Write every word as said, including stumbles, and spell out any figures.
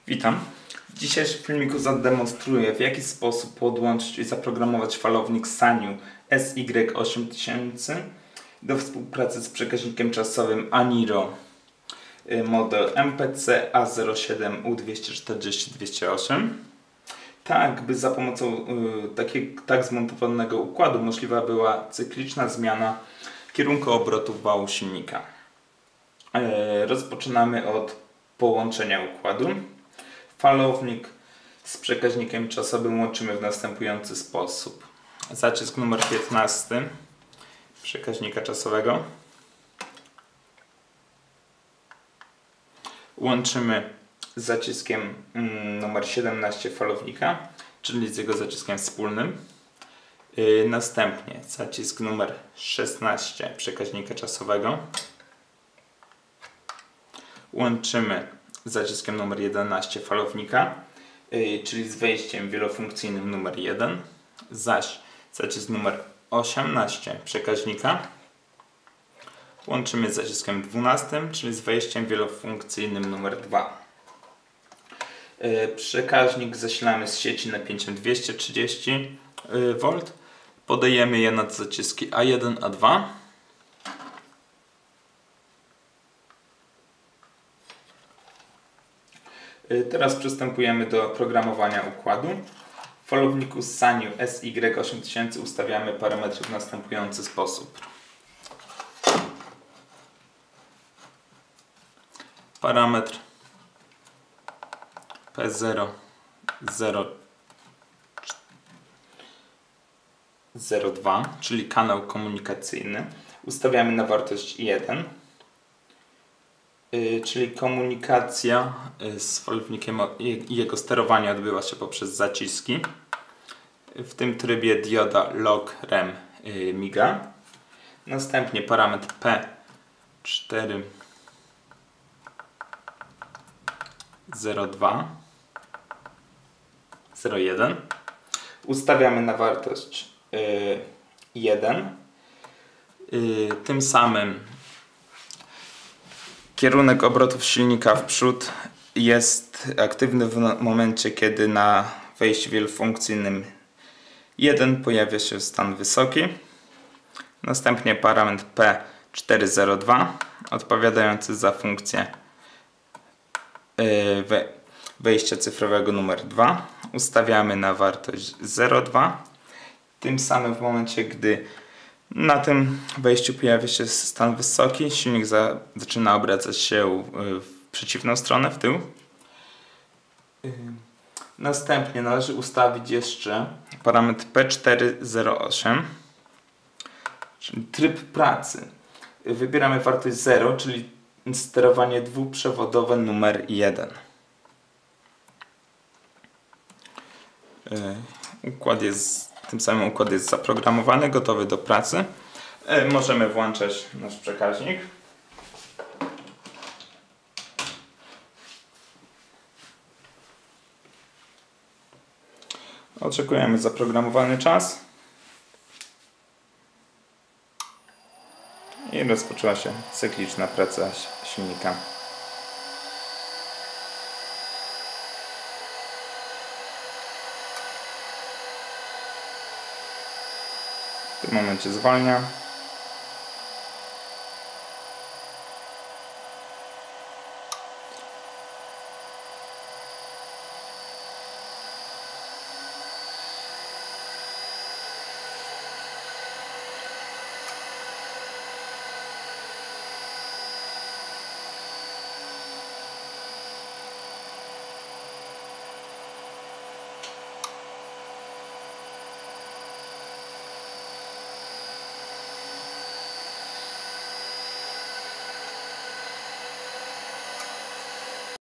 Witam. W dzisiejszym filmiku zademonstruję, w jaki sposób podłączyć i zaprogramować falownik Sanyo S Y osiem tysięcy do współpracy z przekaźnikiem czasowym Aniro model M P C A zero siedem U dwieście czterdzieści dwieście osiem. Tak, by za pomocą y, takiego, tak zmontowanego układu możliwa była cykliczna zmiana kierunku obrotów wału silnika. E, rozpoczynamy od połączenia układu. Falownik z przekaźnikiem czasowym łączymy w następujący sposób. Zacisk numer piętnasty przekaźnika czasowego. Łączymy z zaciskiem mm, numer siedemnaście falownika, czyli z jego zaciskiem wspólnym. Yy, następnie zacisk numer szesnaście przekaźnika czasowego. Łączymy z zaciskiem numer jedenaście falownika, yy, czyli z wejściem wielofunkcyjnym numer jeden, zaś zacisk numer osiemnaście przekaźnika łączymy z zaciskiem dwunastym, czyli z wejściem wielofunkcyjnym numer dwa. Yy, przekaźnik zasilamy z sieci napięciem dwieście trzydzieści V. Podajemy je nad zaciski A jeden, A dwa. Teraz przystępujemy do programowania układu. W falowniku Sanyo S Y osiem tysięcy ustawiamy parametry w następujący sposób. Parametr P zero zero zero dwa, czyli kanał komunikacyjny, ustawiamy na wartość jeden. Czyli komunikacja z falownikiem i jego sterowanie odbywa się poprzez zaciski. W tym trybie dioda log rem miga. Następnie parametr P cztery zero dwa zero jeden. Ustawiamy na wartość jeden. Tym samym kierunek obrotów silnika w przód jest aktywny w momencie, kiedy na wejściu wielofunkcyjnym jeden pojawia się stan wysoki. Następnie parametr P cztery zero dwa odpowiadający za funkcję wejścia cyfrowego numer dwa. Ustawiamy na wartość zero dwa. Tym samym w momencie, gdy na tym wejściu pojawia się stan wysoki, silnik za, zaczyna obracać się w przeciwną stronę, w tył. Następnie należy ustawić jeszcze parametr P cztery zero osiem, czyli tryb pracy. Wybieramy wartość zero, czyli sterowanie dwuprzewodowe numer jeden. Układ jest Tym samym układ jest zaprogramowany, gotowy do pracy. E, możemy włączać nasz przekaźnik. Oczekujemy zaprogramowany czas. I rozpoczęła się cykliczna praca silnika. W tym momencie zwalnia.